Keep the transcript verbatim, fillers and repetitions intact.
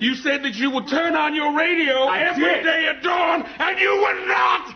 You said that you would turn on your radio I every did. day at dawn, and you would not!